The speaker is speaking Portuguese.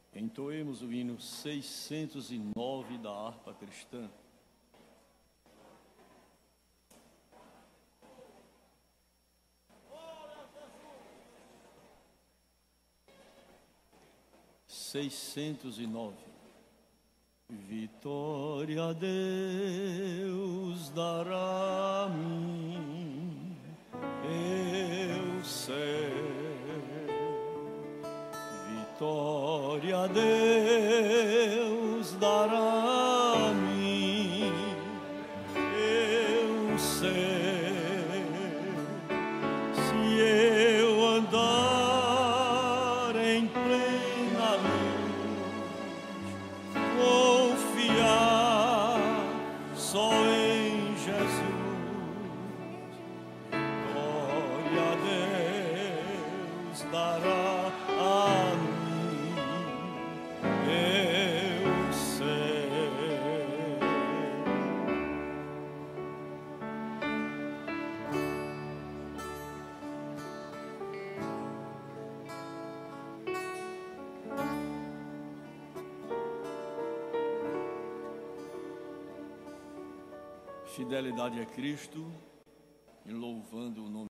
Entoemos o hino 609 da harpa cristã. Vitória a Deus dará a mim, eu sei. Vitória a Deus dará a mim, eu sei. Se eu andar em plena luz, confiar só em Jesus, glória a Deus dará a mim, eu sei. Fidelidade a Cristo e louvando o nome